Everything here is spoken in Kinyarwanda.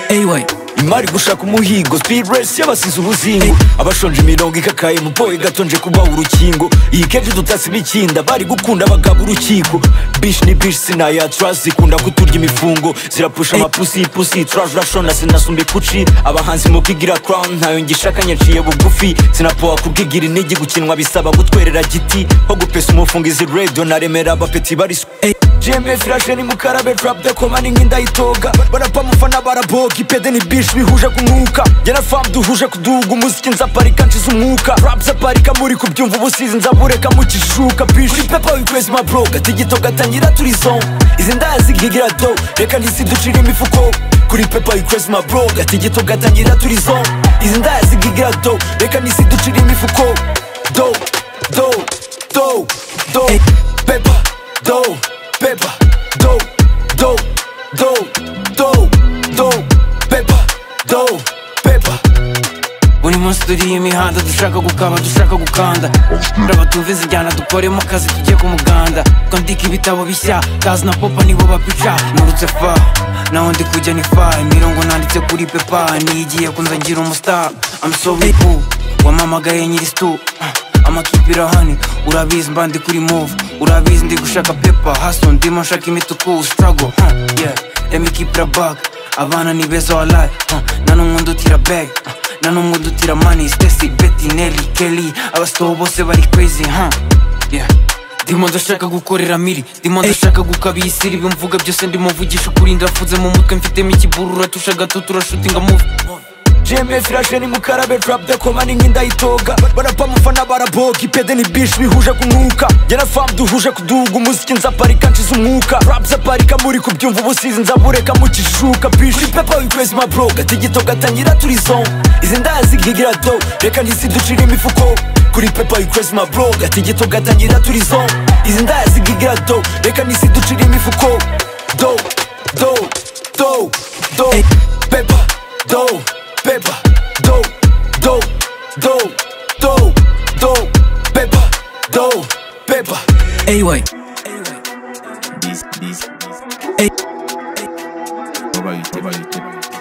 imari gushaka umuhigo, speed race y'abasize ubuzingo, abashonje imirongo ikakaye mu boy gatonje kubaho urukingo, iyi kenshi dutasi bikinda bari gukunda abagabo urukiko, bish ni bish sinaya trust zikunda kuturya imifungo, zirapusha amapusi pusi trash rashona sinasumbi kuci, abahanzi mu kwigira crown ntayo ngishaka nyaciye bugufi, sinapoa kubwigira intege gukinwa bisaba gutwerera giti, ho gupesa umufungizi radio naremera abapeti bari GMF irashe ni mukarabe trap de komani nk'indayitoga, barapa mufana baraboga ipede ni bish bihuje kumwuka, jyana fam duhuje kuduga umuziki nzaparika nshize umwuka, rap zaparika muri kubyumva ubusizi nzabureka mukishuka, bish uri pepa wikwezi ma bro gatigito gatangira turi zone, izi ndaya zigigira do reka ntisi ducira imifuko, kuri pepa wikwezi ma bro gatigito gatangira turi zone, izi ndaya zigigira do reka ntisi ducira imifuko, do do do do pepa do pepa do do do do do pepa do pepa. Buri munsi turi imihanda dushaka gukaba dushaka gukanda, ndaba tuvize injyana dukoremo akazi tugiye ku muganda, kwandika ibitabo bishya kazi na popa nibo bapica, nurutse fa naho ndi kujya ni fa, imirongo nanditse kuri pepa niyigiye kunza ngira umustar, I'm so cool wamamagaye nyiri stu amakipe irahani, urabizi mba ndi kuri move, urabizi ndi gushaka pepa hustle ndimo nshaka imituku struggle, yeah let me keep it back, abana ni beza walai, nanumwe ndutira bag, nanumwe ndutira money, Stacy, Betty, Nelly, Kelly, abastoho bose bari crazy, yeah ndimo ndashaka gukorera miri, ndimo ndashaka gukabisira ibimvuga byose, ndimo mvugisha ukuri ndafuze mu mutwe mfitemo ikiburura tusha gato turashutinga move. GMF irashe ni mukarabe trap de komani nk'indayitoga, barapa mufana baraboga ipede ni bish bihuje kumwuka, jyana fam duhuje kuduga umuziki nzaparika nshize umwuka, rap zaparika muri kubyumva ubusizi nzabureka mukishuka, bish uri pepa wikwezi ma bro gatigito gatangira turi zone, izi ndaya zigigira do reka ntisi ducira imifuko, kuri pepa wikwezi ma bro gatigito gatangira turi zone, izi ndaya zigigira do reka ntisi ducira imifuko, do do do do pepa do pepa do do do do do pepa do pepa. This. What about you?